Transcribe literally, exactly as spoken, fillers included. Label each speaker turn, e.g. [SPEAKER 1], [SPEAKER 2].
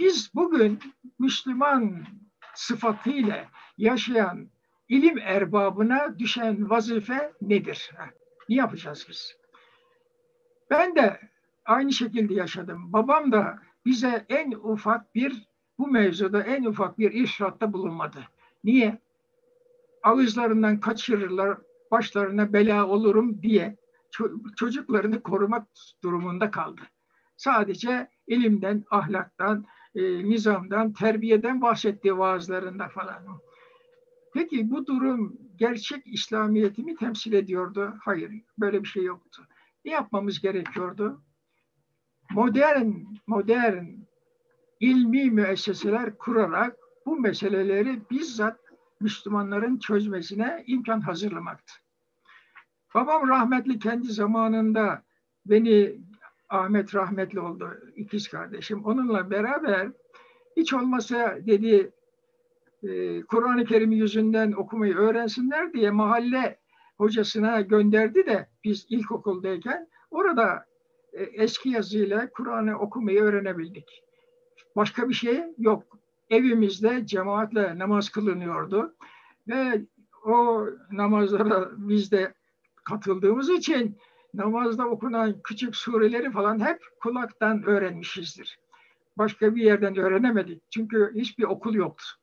[SPEAKER 1] Biz bugün Müslüman sıfatıyla yaşayan ilim erbabına düşen vazife nedir? Ne yapacağız biz? Ben de aynı şekilde yaşadım. Babam da bize en ufak bir, bu mevzuda en ufak bir irşatta bulunmadı. Niye? Ağızlarından kaçırırlar, başlarına bela olurum diye çocuklarını korumak durumunda kaldı. Sadece ilimden, ahlaktan, e, nizamdan, terbiyeden bahsettiği vaazlarında falan. Peki bu durum gerçek İslamiyet'i mi temsil ediyordu? Hayır, böyle bir şey yoktu. Ne yapmamız gerekiyordu? Modern, modern ilmi müesseseler kurarak bu meseleleri bizzat Müslümanların çözmesine imkan hazırlamaktı. Babam rahmetli kendi zamanında beni, Ahmet rahmetli oldu, ikiz kardeşim. Onunla beraber hiç olmasa dedi e, Kur'an-ı Kerim yüzünden okumayı öğrensinler diye mahalle hocasına gönderdi de biz ilkokuldayken orada e, eski yazıyla Kur'an'ı okumayı öğrenebildik. Başka bir şey yok. Evimizde cemaatle namaz kılınıyordu ve o namazlara biz de katıldığımız için namazda okunan küçük sureleri falan hep kulaktan öğrenmişizdir. Başka bir yerden öğrenemedik. Çünkü hiçbir okul yoktu.